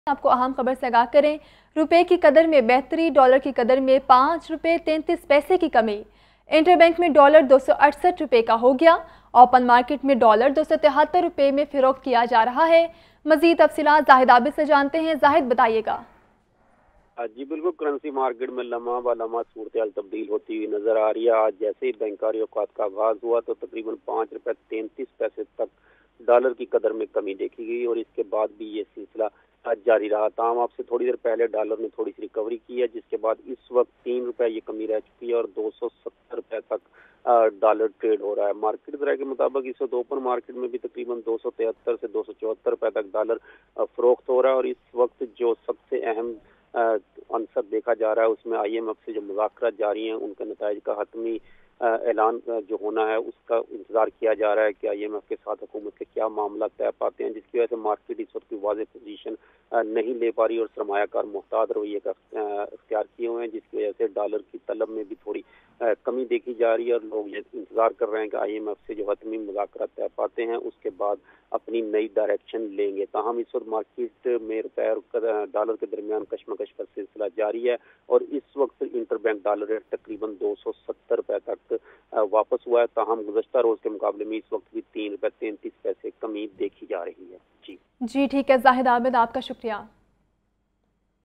आपको अहम खबर से आगाह करें। रुपए की कदर में बेहतरी, डॉलर की कदर में 5 रुपए 33 पैसे की कमी। इंटरबैंक में डॉलर 268 रुपए का हो गया। ओपन मार्केट में डॉलर 273 रुपए में फरोख्त किया जा रहा है। मजीद तफसीलात जाहिद आबिद से जानते हैं। जाहिद, बताइएगा। जी बिल्कुल, करेंसी मार्केट में लम्हा ब लम्हा सूरत तब्दील होती हुई नजर आ रही है। आज जैसे ही बैंकारी औकात का आगाज हुआ तो तकरीबन 5 रुपए 33 पैसे तक डॉलर की कदर में कमी देखी गई और इसके बाद भी ये सिलसिला जारी रहा। ताम आपसे थोड़ी देर पहले डॉलर ने थोड़ी सी रिकवरी की है, जिसके बाद इस वक्त 3 रुपए ये कमी रह चुकी है और 270 रुपए तक डॉलर ट्रेड हो रहा है। मार्केट दर के मुताबिक इस वक्त ओपन मार्केट में भी तकरीबन 273 से 274 रुपए तक डॉलर फरोख्त हो रहा है। और इस वक्त जो सबसे अहम अंसर देखा जा रहा है उसमें IMF से जो मुज़ाकरात जारी हैं उनके नताइज का हतमी ऐलान जो होना है उसका इंतजार किया जा रहा है कि IMF के साथ हुकूमत के क्या मामला तय पाते हैं, जिसकी वजह से मार्केट इस वक्त की वाज़ेह पोजीशन नहीं ले पा रही और सरमायाकार मोहतात रवैये का इख्तियार किए हुए हैं, जिसकी वजह से डॉलर की तलब में भी थोड़ी कमी देखी जा रही है। और लोग ये इंतजार कर रहे हैं कि IMF से जो हतमी मुज़ाकरात तय पाते हैं उसके बाद अपनी नई डायरेक्शन लेंगे। ताहम इस वक्त मार्केट में रुपए और डॉलर के दरमियान कशमकश का सिलसिला जारी है और इस वक्त इंटरबैंक डॉलर रेट तकरीबन 270 रुपए तक वापस हुआ है। ताहम गुज़श्ता रोज के मुकाबले में इस वक्त भी 3 रुपए 33 पैसे कमी देखी जा रही है। जी ठीक है जाहिद आबिद, आपका शुक्रिया।